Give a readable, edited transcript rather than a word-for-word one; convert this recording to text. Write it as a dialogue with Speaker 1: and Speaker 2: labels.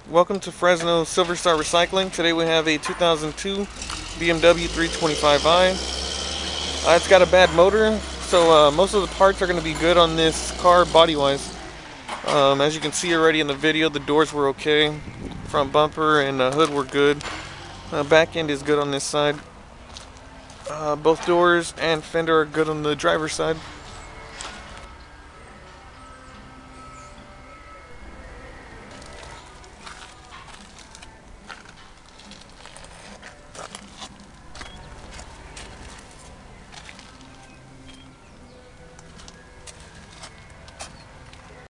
Speaker 1: Welcome to Fresno Silver Star Recycling. Today we have a 2002 BMW 325i. It's got a bad motor, so most of the parts are going to be good on this car body-wise. As you can see already in the video, the doors were okay. Front bumper and hood were good. Back end is good on this side. Both doors and fender are good on the driver's side.